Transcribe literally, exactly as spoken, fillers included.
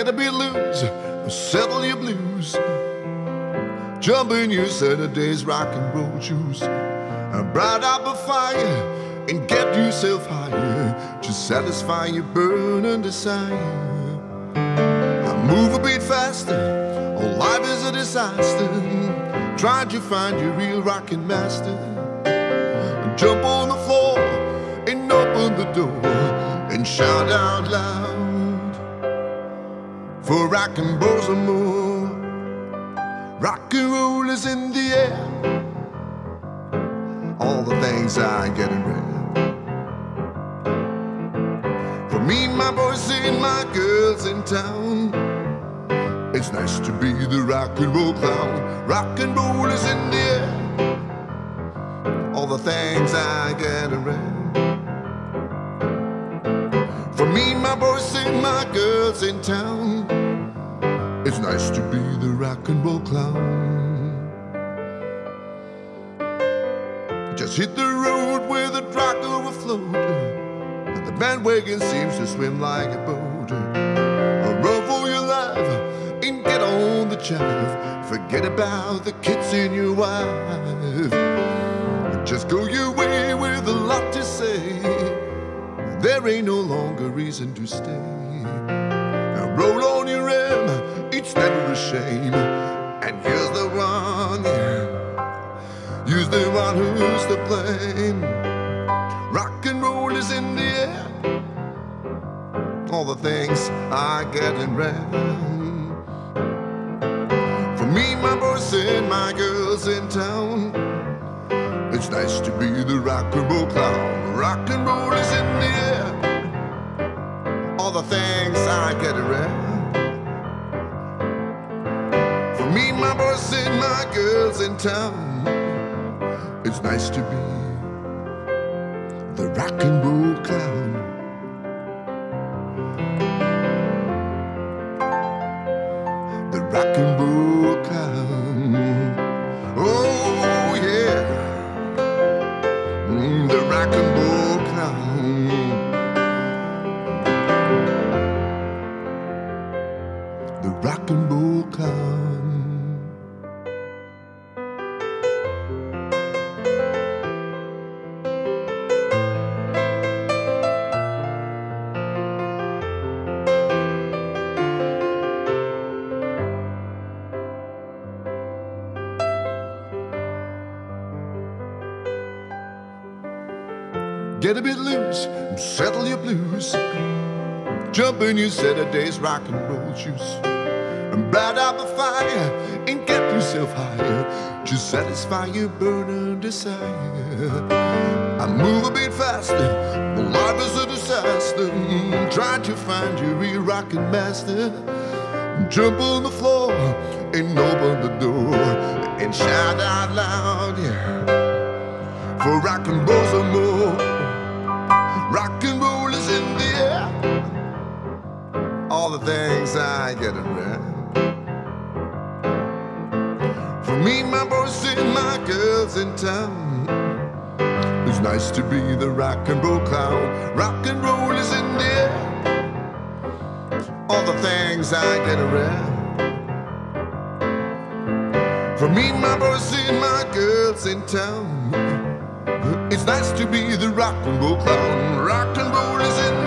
Get a bit loose, settle your blues. Jump in your Saturday's rock and roll shoes. Bright up a fire and get yourself higher. Just satisfy your burning desire. Move a bit faster, all life is a disaster. Try to find your real rockin' master. Jump on the floor and open the door and shout out loud for rock and roll some more. Rock and roll is in the air. All the things I get in rare. For me, my boys and my girls in town, it's nice to be the rock and roll clown. Rock and roll is in the air. All the things I get around. For me, my boys and my girls in town, it's nice to be the rock and roll clown. Just hit the road where the track overflowed, and the bandwagon seems to swim like a boat. Run for your life and get on the jive. Forget about the kids and your wife. Just go your way with a lot to say. There ain't no longer reason to stay. Now roll on your M, it's never a shame. And here's the one, yeah, here's the one who's to blame. Rock and roll is in the air. All the things I get in round. For me, my boys and my girls in town, it's nice to be the rock and roll clown. Rock and roll is in the air. All the things I get around. For me, my boys and my girls in town, it's nice to be the rock and roll clown. The rock and roll clown. Oh yeah, mm, the rock and roll clown. The rock and roll clown. Get a bit loose, settle your blues. Jump in your Saturday's rock and roll shoes. And bright up a fire and get yourself higher. Just satisfy your burning desire. I move a bit faster, life is a disaster. Try to find your real rockin' master. Jump on the floor and open the door and shout out loud, yeah, for rock and roll some more. Rock and roll is in the air. All the things I get around. For me, my boys and my girls in town, it's nice to be the rock and roll clown. Rock and roll is in the air. All the things I get around. For me, my boys and my girls in town, it's nice to be the rock and roll clown. Rock and roll is in